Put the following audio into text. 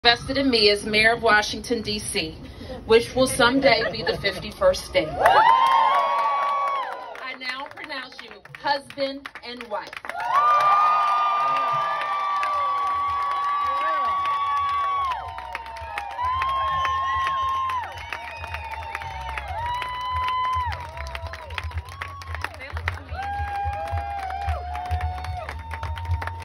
Invested in me as mayor of Washington, D.C., which will someday be the 51st state. I now pronounce you husband and wife.